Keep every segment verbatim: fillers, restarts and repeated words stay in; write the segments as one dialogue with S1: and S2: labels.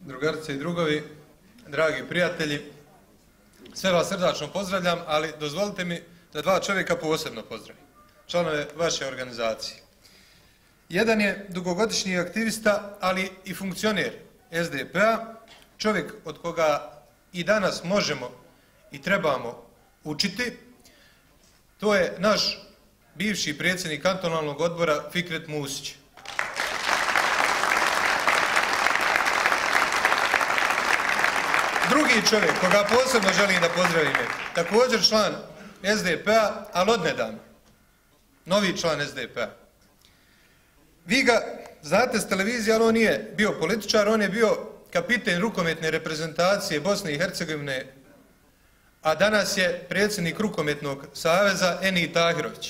S1: Drugarice i drugovi, dragi prijatelji, sve vas srdačno pozdravljam, ali dozvolite mi da dva čovjeka posebno pozdravim, članove vaše organizacije. Jedan je dugogodišnji aktivista, ali i funkcioner S D P-a, čovjek od koga i danas možemo i trebamo učiti. To je naš bivši predsjednik kantonalnog odbora Fikret Musić. Drugi čovjek koga posebno želim da pozdravim je također član S D P-a, ali odnedavno. Novi član S D P-a. Vi ga znate s televizije, ali on nije bio političar, on je bio kapiten rukometne reprezentacije Bosne i Hercegovine, a danas je predsjednik rukometnog saveza Eni Tahirović.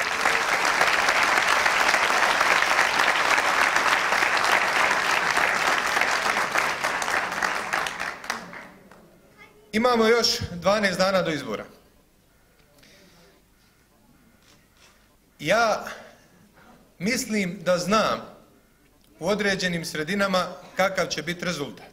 S1: Imamo još dvanaest dana do izbora. Ja mislim da znam u određenim sredinama kakav će biti rezultat.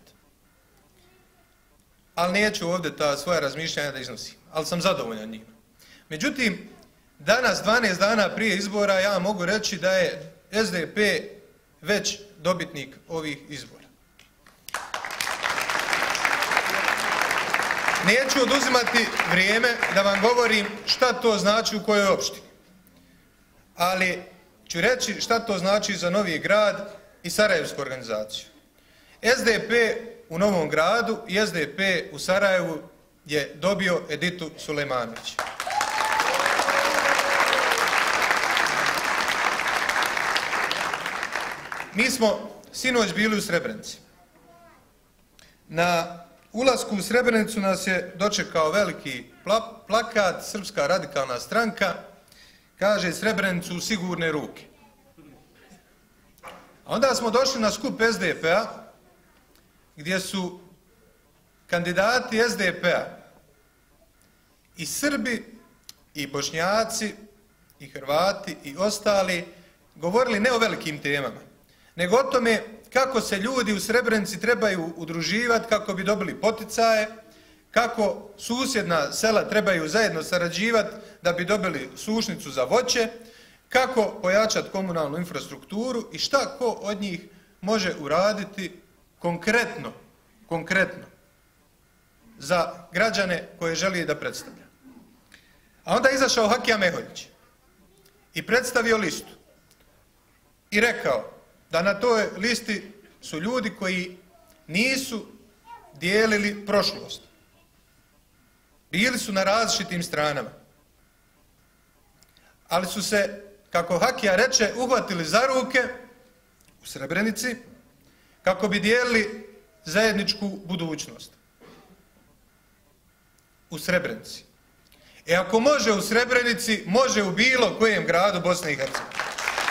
S1: Ali neću ovdje ta svoja razmišljanja da iznosim, ali sam zadovoljan njima. Međutim, danas, dvanaest dana prije izbora, ja mogu reći da je S D P već dobitnik ovih izbora. Neću oduzimati vrijeme da vam govorim šta to znači u kojoj opštini. Ali ću reći šta to znači za Novi Grad i Sarajevsku organizaciju. S D P u Novom Gradu i S D P u Sarajevu je dobio Editu Sulejmanović. Mi smo sinoć bili u Srebrenici. Na ulasku u Srebrenicu nas je dočekao veliki plakat, Srpska radikalna stranka, kaže Srebrenicu u sigurne ruke. A onda smo došli na skup S D P-a, gdje su kandidati S D P-a i Srbi, i Bošnjaci, i Hrvati, i ostali, govorili ne o velikim temama, nego o tome kako se ljudi u Srebrenici trebaju udruživati kako bi dobili poticaje, kako susjedna sela trebaju zajedno sarađivati da bi dobili sušnicu za voće, kako pojačati komunalnu infrastrukturu i šta ko od njih može uraditi konkretno, konkretno za građane koje želi da predstavlja. A onda je izašao Hakija Meholjić i predstavio listu i rekao da na toj listi su ljudi koji nisu dijelili prošlost. Bili su na različitim stranama. Ali su se, kako Hakija reče, uhvatili za ruke u Srebrenici kako bi dijelili zajedničku budućnost. U Srebrenici. E ako može u Srebrenici, može u bilo kojem gradu Bosne i Hercegovine.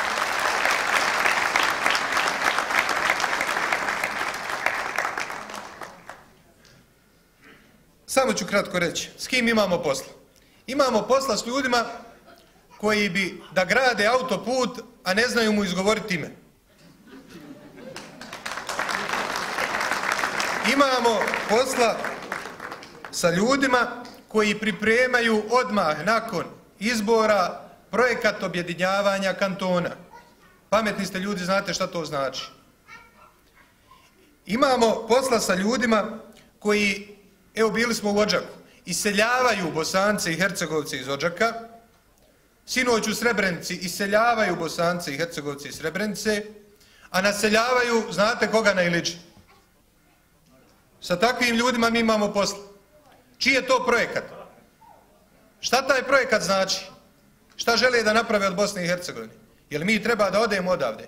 S1: Samo ću kratko reći, s kim imamo posla? Imamo posla s ljudima koji bi da grade autoput, a ne znaju mu izgovoriti ime. Imamo posla sa ljudima koji pripremaju odmah nakon izbora projekat objedinjavanja kantona. Pametni ste ljudi, znate šta to znači. Imamo posla sa ljudima koji, evo bili smo u Odžaku, iseljavaju Bosance i Hercegovce iz Odžaka, sinoć u Srebrenici iseljavaju Bosance i Hercegovce iz Srebrenice, a naseljavaju, znate koga na Ilići? Sa takvim ljudima mi imamo posla. Čiji je to projekat? Šta taj projekat znači? Šta žele da naprave od Bosne i Hercegovine? Jel mi treba da odemo odavde?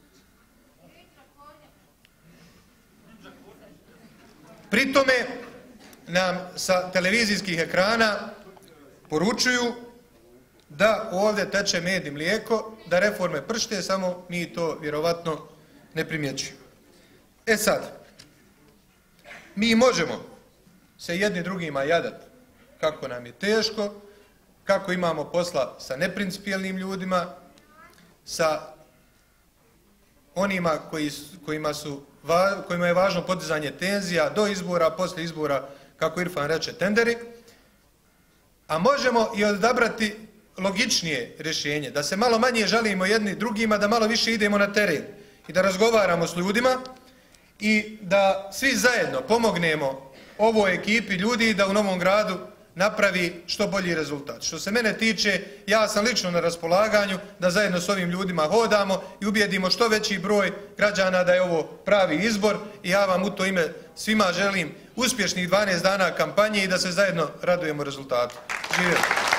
S1: Pri tome nam sa televizijskih ekrana poručuju da ovdje teče med i mlijeko, da reforme pršte, samo mi to vjerovatno ne primjećujemo. E sad, mi možemo se jedni drugima jadati kako nam je teško, kako imamo posla sa neprincipijelnim ljudima, sa onima koji, kojima su kojima je važno podizanje tenzija do izbora, poslije izbora, kako Irfan reče, tenderi, a možemo i odabrati logičnije rješenje, da se malo manje žalimo jedni drugima, da malo više idemo na teren i da razgovaramo s ljudima i da svi zajedno pomognemo ovoj ekipi ljudi da u Novom Gradu napravi što bolji rezultat. Što se mene tiče, ja sam lično na raspolaganju da zajedno s ovim ljudima hodamo i ubijedimo što veći broj građana da je ovo pravi izbor i ja vam u to ime svima želim uspješnih dvanaest dana kampanje i da se zajedno radujemo rezultatu. Živjeli!